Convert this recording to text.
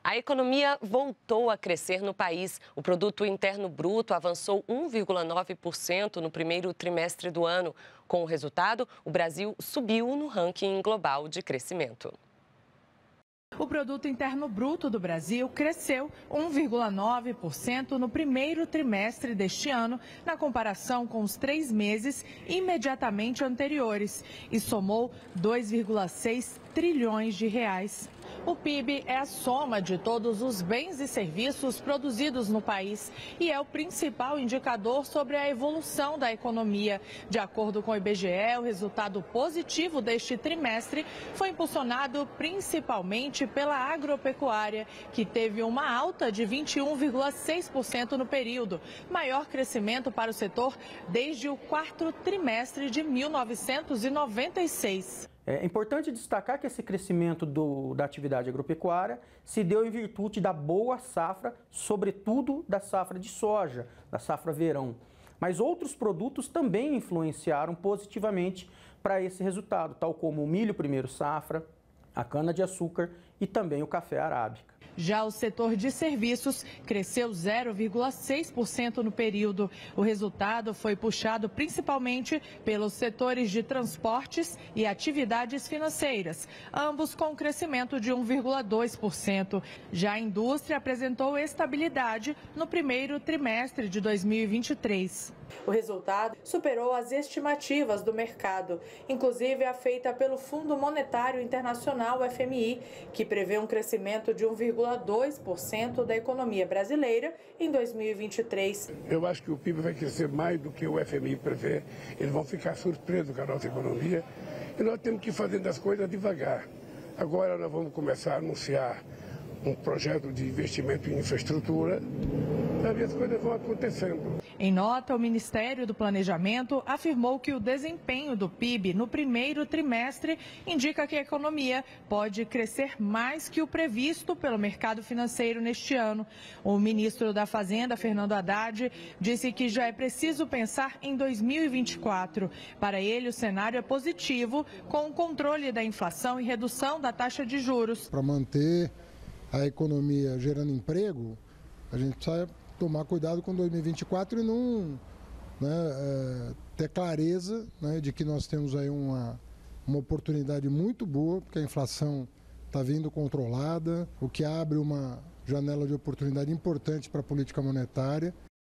A economia voltou a crescer no país. O produto interno bruto avançou 1,9% no primeiro trimestre do ano. Com o resultado, o Brasil subiu no ranking global de crescimento. O produto interno bruto do Brasil cresceu 1,9% no primeiro trimestre deste ano, na comparação com os 3 meses imediatamente anteriores, e somou 2,6 trilhões de reais. O PIB é a soma de todos os bens e serviços produzidos no país e é o principal indicador sobre a evolução da economia. De acordo com o IBGE, o resultado positivo deste trimestre foi impulsionado principalmente pela agropecuária, que teve uma alta de 21,6% no período, maior crescimento para o setor desde o quarto trimestre de 1996. É importante destacar que esse crescimento da atividade agropecuária se deu em virtude da boa safra, sobretudo da safra de soja, da safra verão. Mas outros produtos também influenciaram positivamente para esse resultado, tal como o milho primeiro safra, a cana-de-açúcar e também o café arábica. Já o setor de serviços cresceu 0,6% no período. O resultado foi puxado principalmente pelos setores de transportes e atividades financeiras, ambos com crescimento de 1,2%. Já a indústria apresentou estabilidade no primeiro trimestre de 2023. O resultado superou as estimativas do mercado, inclusive a feita pelo Fundo Monetário Internacional, FMI, que prevê um crescimento de 1,2% da economia brasileira em 2023. Eu acho que o PIB vai crescer mais do que o FMI prevê. Eles vão ficar surpresos com a nossa economia e nós temos que ir fazendo as coisas devagar. Agora nós vamos começar a anunciar um projeto de investimento em infraestrutura, e as coisas vão acontecendo. Em nota, o Ministério do Planejamento afirmou que o desempenho do PIB no primeiro trimestre indica que a economia pode crescer mais que o previsto pelo mercado financeiro neste ano. O ministro da Fazenda, Fernando Haddad, disse que já é preciso pensar em 2024. Para ele, o cenário é positivo, com o controle da inflação e redução da taxa de juros. Para manter a economia gerando emprego, a gente precisa tomar cuidado com 2024 e não ter clareza, de que nós temos aí uma oportunidade muito boa, porque a inflação está vindo controlada, o que abre uma janela de oportunidade importante para a política monetária.